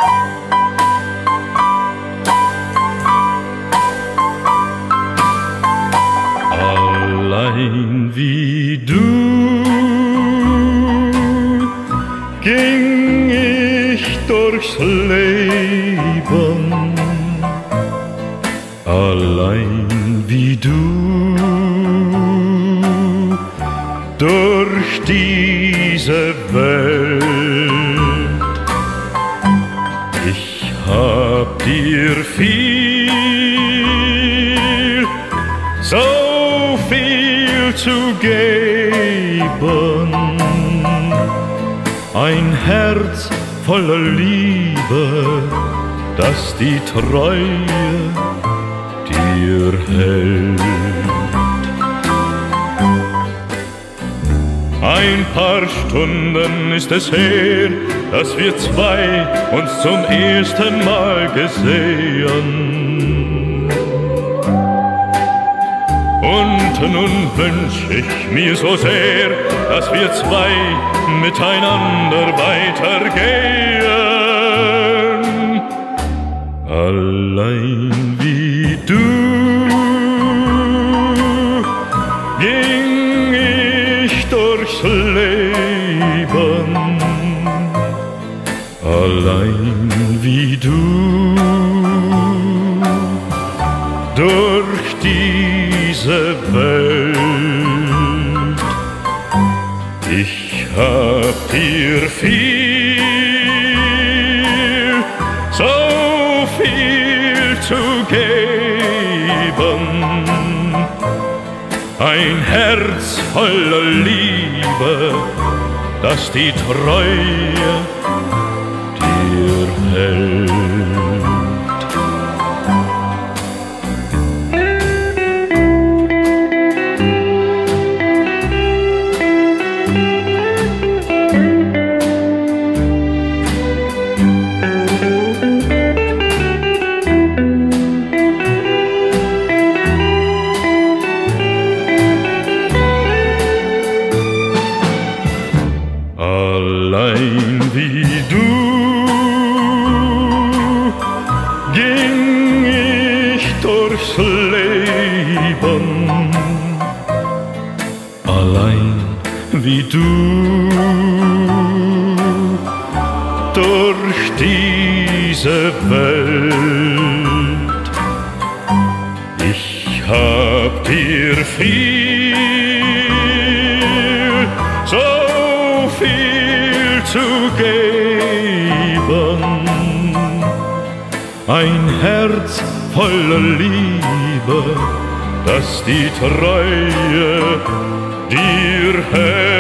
Allein wie du ging ich durchs Leben, allein wie du durch diese Welt. Ich hab dir viel, so viel zu geben, ein Herz voller Liebe, das die Treue dir hält. Ein paar Stunden ist es her, dass wir zwei uns zum ersten Mal gesehen. Und nun wünsch ich mir so sehr, dass wir zwei miteinander weitergehen. Allein wie du ging ich durchs Leben, allein wie du durch diese Welt. Ich hab dir viel, so viel zu geben, ein Herz voller Liebe, das die Treue dir hält. Allein wie du ging ich durchs Leben, allein wie du durch diese Welt. Ich hab dir viel, so viel zu geben, ein Herz voller Liebe, das die Treue dir hält.